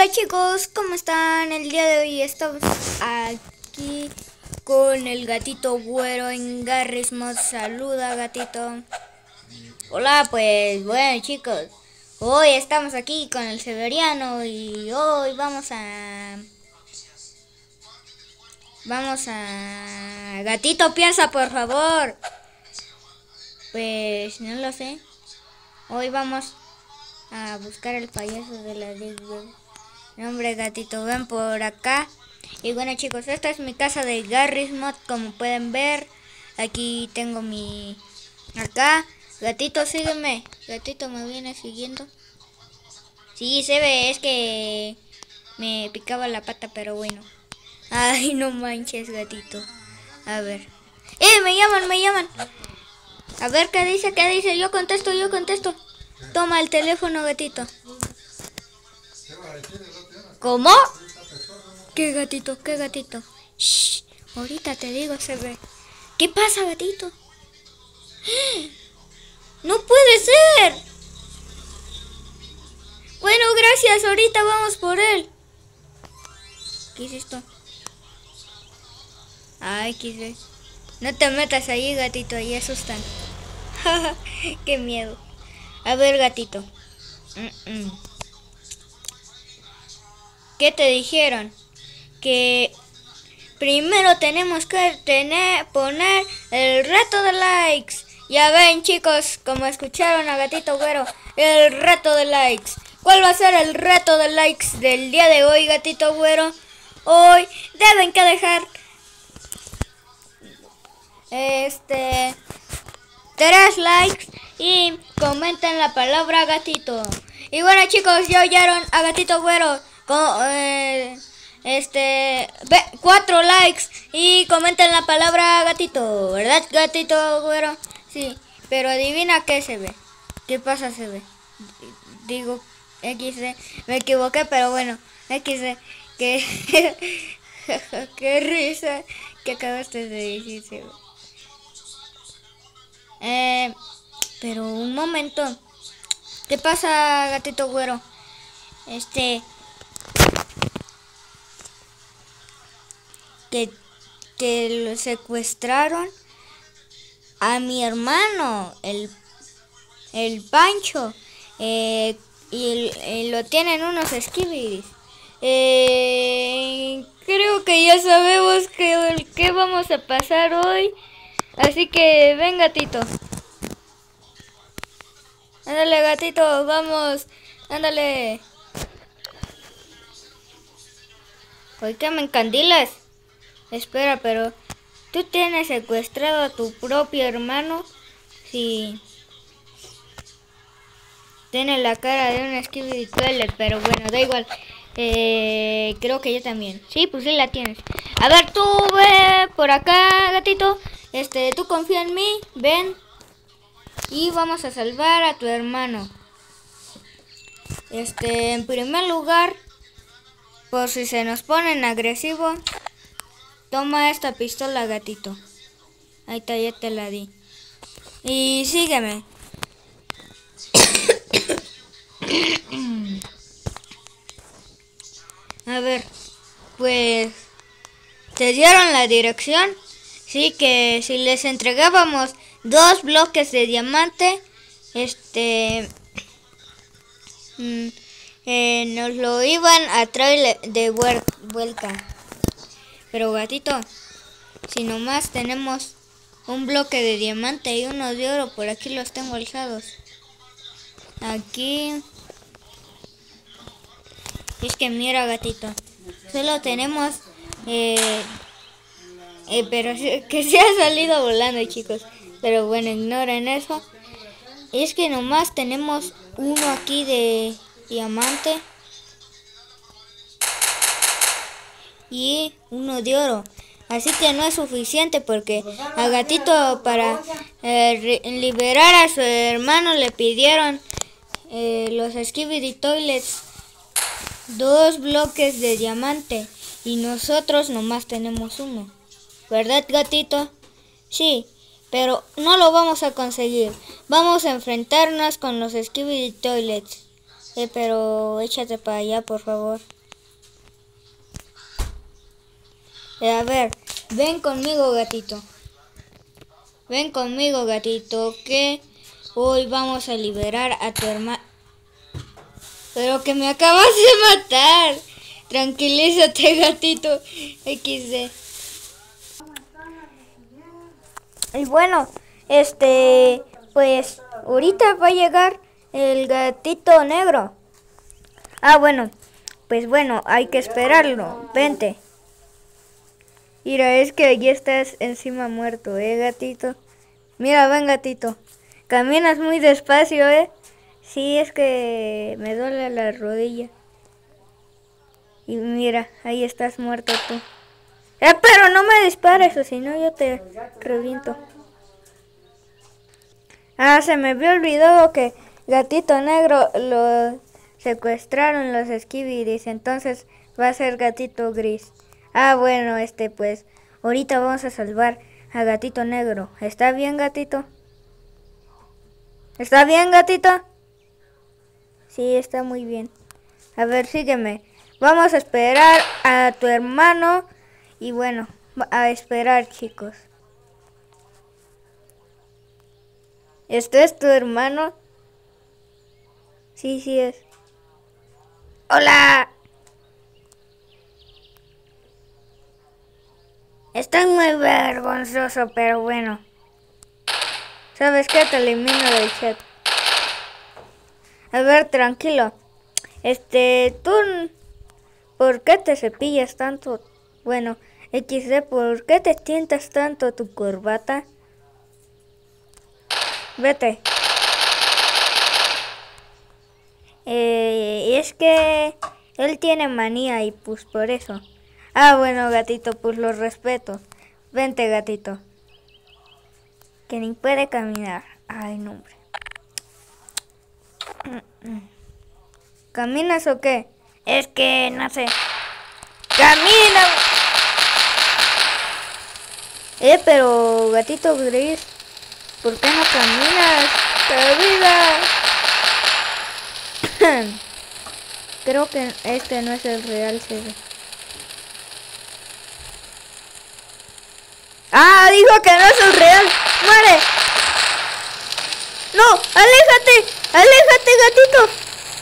Hola chicos, ¿cómo están? El día de hoy estamos aquí con el gatito güero en Garry's Mod. Saluda, gatito. Hola, pues bueno chicos, hoy estamos aquí con el Severiano y hoy vamos a... Gatito, piensa por favor. Pues no lo sé. Hoy vamos a buscar el payaso de la Deep Web. No, hombre, gatito, ven por acá. Y bueno chicos, esta es mi casa de Garry's Mod, como pueden ver. Aquí tengo mi... Acá, gatito, sígueme. Gatito, ¿me viene siguiendo? Sí, se ve, es que me picaba la pata, pero bueno. Ay, no manches, gatito. A ver. Me llaman. A ver, ¿qué dice? Yo contesto. Toma el teléfono, gatito. ¿Cómo? ¿Qué gatito? Shh, ahorita te digo, se ve. ¿Qué pasa, gatito? ¡No puede ser! Bueno, gracias, ahorita vamos por él. ¿Qué es esto? Ay, qué es. No te metas ahí, gatito, ahí asustan. Qué miedo. A ver, gatito. ¿Qué te dijeron? Que primero tenemos que poner el reto de likes. Ya ven chicos, como escucharon a Gatito Güero, el reto de likes. ¿Cuál va a ser el reto de likes del día de hoy, Gatito Güero? Hoy deben que dejar 3 likes y comenten la palabra gatito. Y bueno chicos, ya oyeron a Gatito Güero. 4 likes y comenten la palabra gatito, ¿verdad, Gatito Güero? Sí, pero adivina qué se ve. ¿Qué pasa se ve? Digo XD, me equivoqué, pero bueno, XD, que qué risa que acabaste de decir se ve. Pero un momento. ¿Qué pasa, Gatito Güero? Que lo secuestraron a mi hermano, el Pancho, y lo tienen unos skibidis. Creo que ya sabemos qué vamos a pasar hoy, así que ven, gatito. Ándale, gatito, vamos, ándale. ¿Por qué me encandilas? Espera, pero ¿tú tienes secuestrado a tu propio hermano? Sí. Tiene la cara de un Skibidi Toilet, pero bueno, da igual. Creo que yo también. Sí, pues sí la tienes. A ver, tú ve por acá, gatito. Tú confía en mí, ven. Y vamos a salvar a tu hermano. En primer lugar, por si se nos ponen agresivos, toma esta pistola, gatito. Ahí está, ya te la di. Y sígueme. A ver, pues te dieron la dirección. Sí, que si les entregábamos 2 bloques de diamante, nos lo iban a traer de vuelta. Pero gatito, si nomás tenemos un bloque de diamante y uno de oro, por aquí los tengo alzados. Aquí. Es que mira, gatito, solo tenemos, pero que se ha salido volando, chicos. Pero bueno, ignoren eso. Es que nomás tenemos uno aquí de diamante y uno de oro. Así que no es suficiente porque a gatito para liberar a su hermano le pidieron los Skibidi Toilets 2 bloques de diamante y nosotros nomás tenemos uno. ¿Verdad, gatito? Sí, pero no lo vamos a conseguir. Vamos a enfrentarnos con los Skibidi Toilets. Pero échate para allá, por favor. A ver, ven conmigo, gatito. Ven conmigo, gatito, que hoy vamos a liberar a tu hermano. Pero que me acabas de matar. Tranquilízate, gatito. XD. Y bueno, pues ahorita va a llegar el gatito negro. Ah, bueno, pues bueno, hay que esperarlo. Vente. Mira, es que ya estás encima muerto, gatito. Mira, ven, gatito. Caminas muy despacio, Sí, es que me duele la rodilla. Y mira, ahí estás muerto tú. Pero no me dispares, o si no yo te reviento. Ah, se me había olvidado que Gatito Negro lo secuestraron los Skibidis, entonces va a ser Gatito Gris. Ah, bueno, pues ahorita vamos a salvar a Gatito Negro. ¿Está bien, gatito? ¿Está bien, gatito? Sí, está muy bien. A ver, sígueme. Vamos a esperar a tu hermano y bueno, a esperar, chicos. ¿Este es tu hermano? Sí, sí es. ¡Hola! Estoy muy vergonzoso, pero bueno. ¿Sabes qué? Te elimino del chat. A ver, tranquilo. Tú... ¿Por qué te cepillas tanto? Bueno, XD, ¿por qué te tientas tanto tu corbata? Vete. Es que él tiene manía y pues por eso. Ah, bueno, gatito, pues lo respeto. Vente, gatito. Que ni puede caminar. Ay, no, hombre. ¿Caminas o qué? Es que no sé. ¡Camina! Pero gatito gris, ¿por qué no caminas? ¡La vida! Creo que este no es el real CD. ¡Ah! Dijo que no es el real. ¡Muere! ¡No! ¡Aléjate! ¡Aléjate, gatito!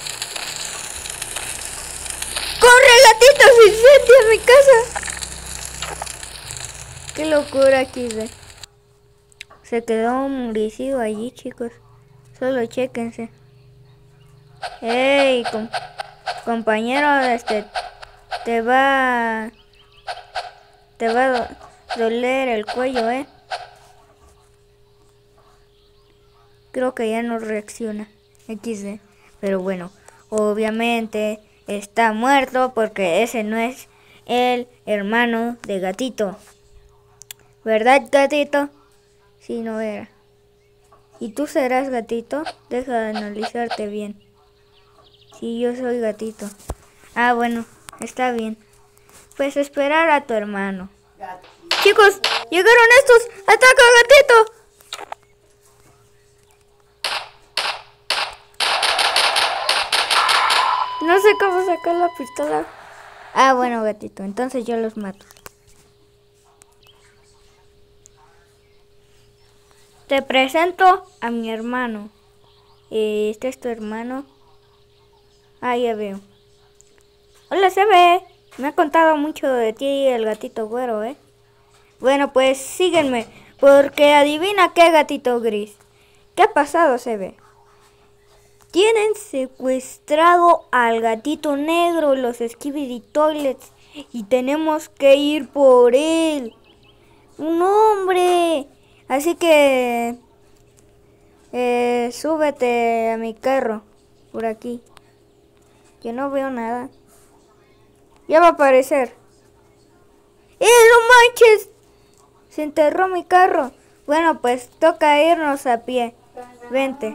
¡Corre, gatito! ¡Se incendia mi casa! ¡Qué locura, XD! Se quedó un residuo allí, chicos. Solo chéquense. ¡Ey! Compañero, te va a doler el cuello, Creo que ya no reacciona. XD. Pero bueno, obviamente está muerto porque ese no es el hermano de gatito. ¿Verdad, gatito? Sí, no era. ¿Y tú serás gatito? Deja de analizarte bien. Sí, yo soy gatito. Ah, bueno, está bien. Pues esperar a tu hermano. Chicos, llegaron estos. ¡Ataca, gatito! No sé cómo sacar la pistola. Ah, bueno, gatito, entonces yo los mato. Te presento a mi hermano. Este es tu hermano. Ah, ya veo. Hola, CB. Me ha contado mucho de ti el gatito güero, Bueno, pues síguenme, porque adivina qué, gatito gris. ¿Qué ha pasado, CB? Tienen secuestrado al gatito negro, los Skibidi Toilets, y tenemos que ir por él. ¡Un hombre! Así que súbete a mi carro, por aquí. Yo no veo nada. Ya va a aparecer. ¡No manches! Se enterró mi carro. Bueno, pues toca irnos a pie. Vente.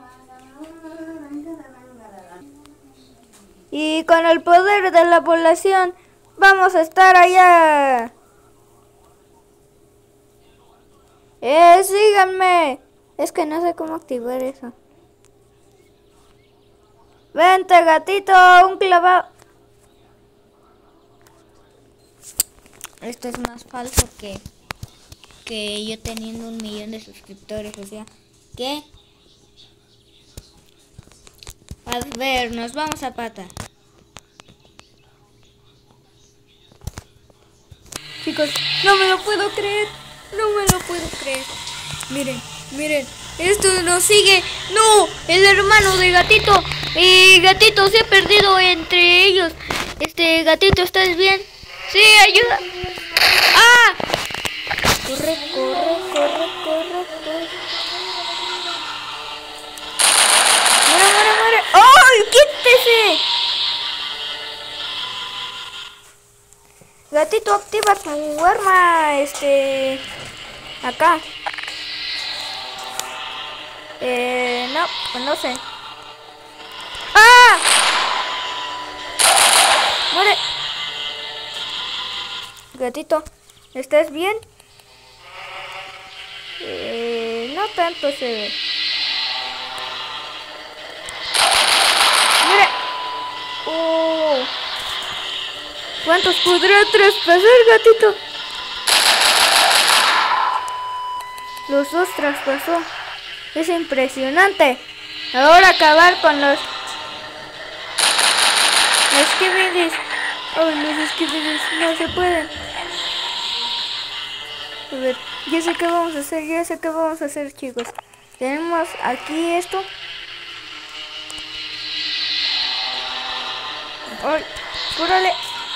Y con el poder de la población vamos a estar allá. Síganme. Es que no sé cómo activar eso. Vente, gatito, un clavado. esto es más falso que yo teniendo 1 millón de suscriptores, o sea, que... A ver, nos vamos a pata. Chicos, no me lo puedo creer. No me lo puedo creer. Miren, miren. Esto nos sigue. No, el hermano de Gatito. Gatito se ha perdido entre ellos. Gatito, ¿estás bien? Sí, ayuda. ¡Ah! Corre, corre, corre, corre, corre. ¡Muere, muere, muere! ¡Ay, quítese! Gatito, activa tu arma, acá. No, pues no sé. ¡Ah! ¡Muere! Gatito, ¿estás bien? No tanto se ve. ¡Mire! ¡Oh! ¿Cuántos podrá traspasar, Gatito? Los 2 traspasó. Es impresionante. Ahora acabar con los Skibidis. Oh, los Skibidis no se pueden. A ver, ya sé qué vamos a hacer, ya sé qué vamos a hacer, chicos. Tenemos aquí esto. ¡Ay! ¡Cúrale!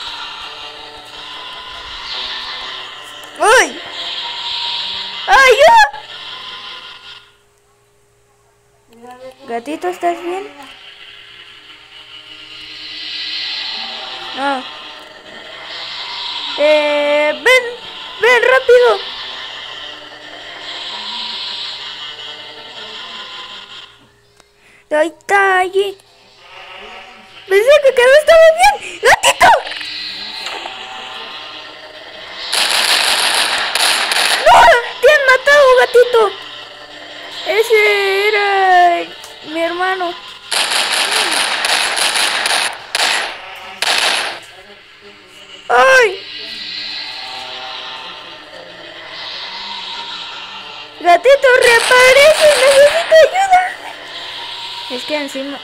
¡Ay! ¡Ayuda! Gatito, ¿estás bien? No. Ven rápido. Ahí está, allí. Pensé que no estaba bien. ¡Gatito! ¡No! ¡Te han matado, Gatito! Ese era mi hermano. ¡Ay! Gatito, reaparece, necesito ayuda. Es que encima...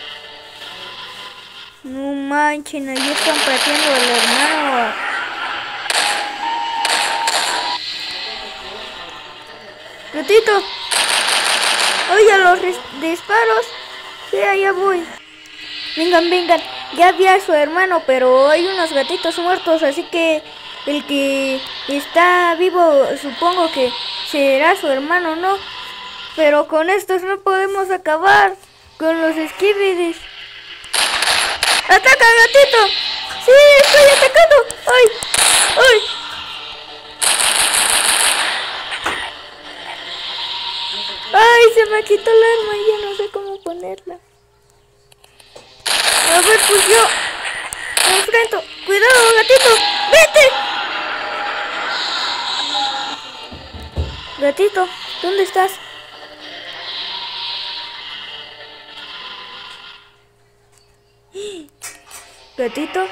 No manchen, ahí están pateando al hermano. Gatito. Oye, los disparos. Sí, allá voy. Vengan, vengan. Ya vi a su hermano, pero hay unos gatitos muertos, así que el que está vivo supongo que será su hermano, ¿no? Pero con estos no podemos acabar. Con los Skibidis. ¡Ataca, Gatito! ¡Sí, estoy atacando! ¡Ay! ¡Ay! ¡Ay, se me quitó el arma y ya no sé cómo ponerla! A ver, pues yo me enfrento. ¡Cuidado, Gatito! ¡Vete! Gatito, ¿dónde estás? Gatito.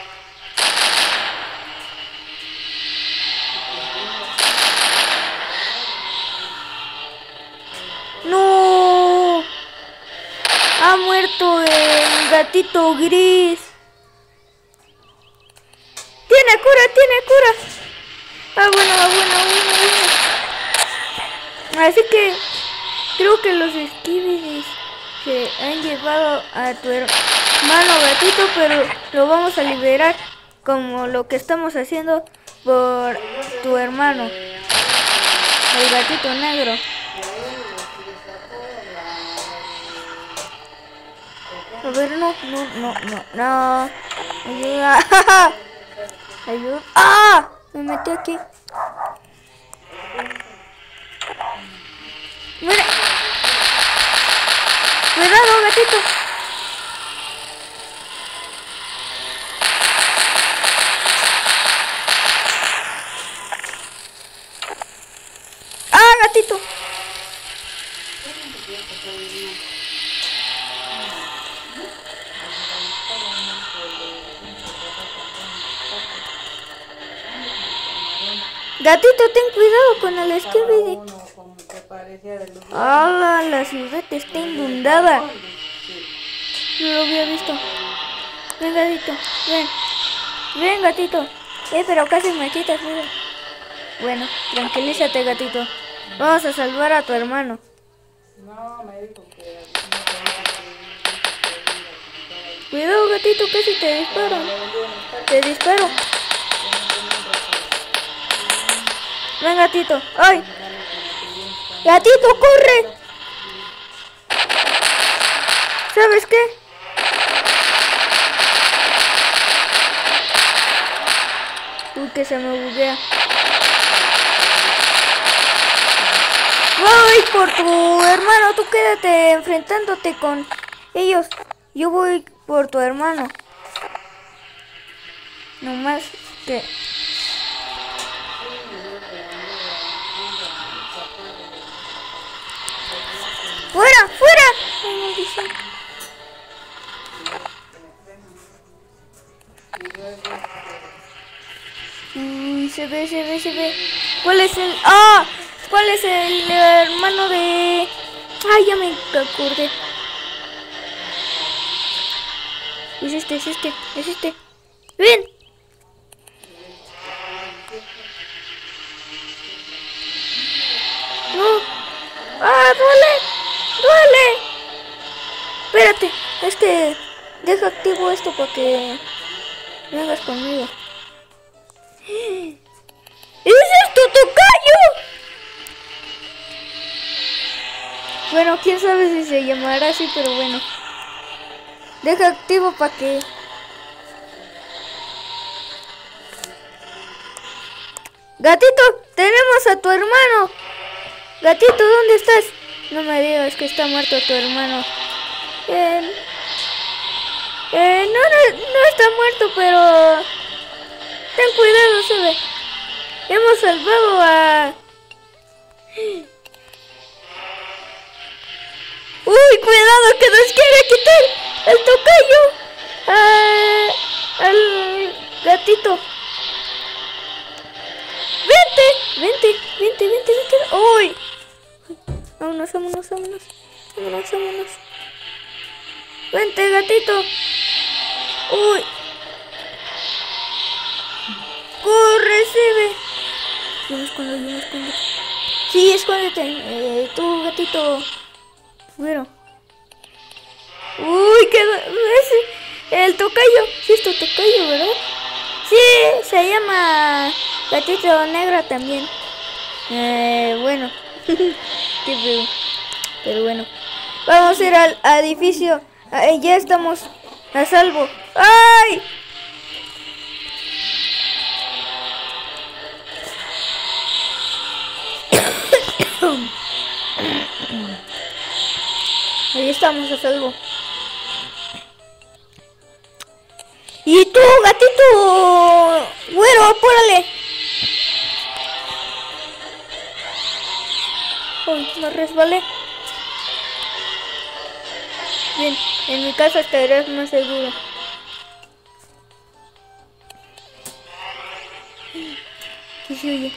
¡No! Ha muerto el gatito gris. ¡Tiene cura! ¡Tiene cura! Ah, bueno. Así que creo que los Skibidis se han llevado a tu hermano Gatito, pero lo vamos a liberar como lo que estamos haciendo por tu hermano, el gatito negro. A ver, no. Ayuda. Ayuda. ¡Ah! Me metí aquí. Mira. Cuidado, Gatito. ¡Ah, Gatito! Gatito, ten cuidado con el Skibidi. Uno como que parecía de los... ¡Hala! La ciudad está inundada. No lo había visto. Ven, gatito. Ven. Ven, gatito. Pero casi me quitas. Mira. Bueno, tranquilízate, gatito. Vamos a salvar a tu hermano. No, me dijo que... Cuidado, gatito, casi te disparo. Te disparo. Ven, gatito. ¡Ay! ¡Gatito, corre! ¿Sabes qué? Uy, que se me buguea. Voy por tu hermano, tú quédate enfrentándote con ellos. Yo voy por tu hermano. No más que... ¡Fuera! ¡Fuera! Ay, maldición. Uy, se ve. ¿Cuál es el...? ¡Ah! ¿Cuál es el hermano de...? Ay, ya me acordé. Es este. ¡Ven! ¡No! ¡Ah, duele! Espérate, es que deja activo esto para que vengas conmigo. ¡Ese es tu tocayo! Bueno, quién sabe si se llamará así, pero bueno. Deja activo para que... ¡Gatito! ¡Tenemos a tu hermano! ¡Gatito, ¿dónde estás? No me digas que está muerto tu hermano. No está muerto, pero... Ten cuidado, se ve. Hemos salvado a... ¡Uy, cuidado que nos quiere quitar el tocayo! Al gatito. Vente. ¡Uy! Vámonos. Vente, gatito. ¡Uy! ¡Corre, Sebe! Yo me escondo. Sí, escóndete. Tú, gatito. Bueno. ¡Uy, qué! El tocayo. Sí, es tu tocayo, ¿verdad? Sí, se llama Gatito Negro también. Bueno. Qué feo. Pero bueno. Vamos a ir al edificio. Ya estamos a salvo. ¡Ay! Ahí estamos a salvo. ¿Y tú, gatito? Bueno, apúrale. Uy, me resbalé. Bien, en mi casa estarás más seguro. ¿Qué se oye?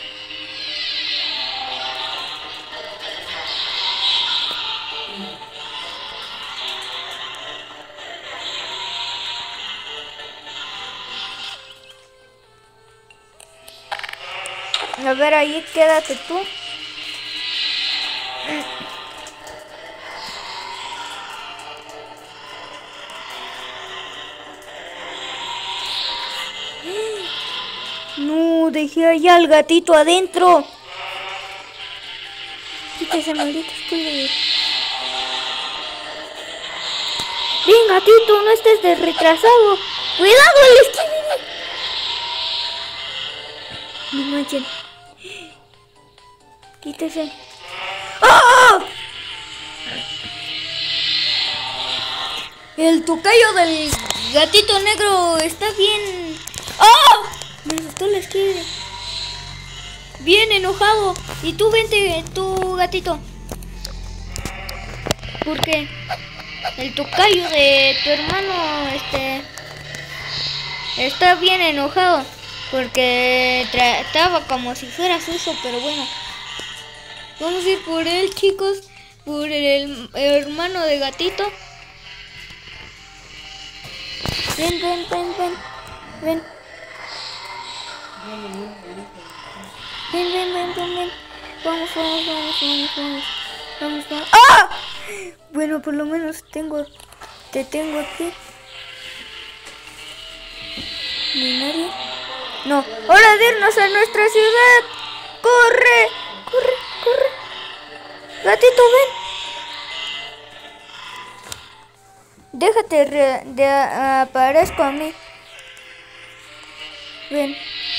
A ver, ahí quédate tú. No, dejé allá al gatito adentro. Quítese, maldito spoiler. Bien, gatito, no estés de retrasado. ¡Cuidado, el Skibidi! No manchen. Quítese. ¡Oh! El tocayo del gatito negro está bien. ¡Oh! Me asustó el Skibidi. Bien enojado. Y tú vente, tu gatito. Porque el tocayo de tu hermano está bien enojado. porque trataba como si fuera sucio, pero bueno. Vamos a ir por él, chicos, por el hermano de gatito. Ven, ven, ven, ven, ven. Ven, ven, ven, ven, ven. Vamos, vamos, vamos, vamos, vamos. Vamos, vamos. ¡Ah! Bueno, por lo menos te tengo aquí. ¿No hay nadie? No. ¡Hora de irnos a nuestra ciudad! ¡Corre! ¡Corre! ¡Corre! Gatito, ven. Déjate aparezco a mí. Ven.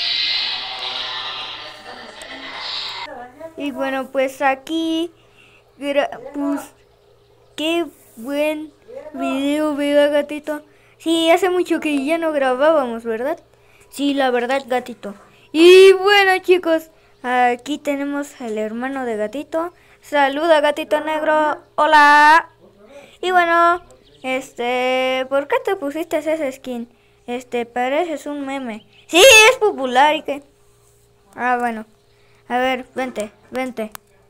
Y bueno, pues aquí, pues, qué buen video, ¿verdad, gatito? Sí, hace mucho que ya no grabábamos, ¿verdad? Sí, la verdad, gatito. Y bueno, chicos, aquí tenemos al hermano de gatito. Saluda, gatito negro. Hola. Y bueno, ¿por qué te pusiste ese skin? Pareces un meme. Sí, es popular, ¿y qué? Ah, bueno. A ver, vente, vente.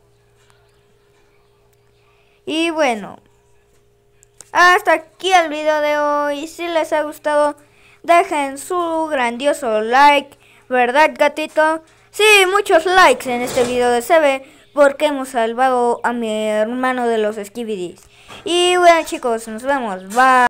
Y bueno, hasta aquí el video de hoy. Si les ha gustado, dejen su grandioso like, ¿verdad, gatito? Sí, muchos likes en este video de CB, porque hemos salvado a mi hermano de los Skibidis. Y bueno, chicos, nos vemos. Bye.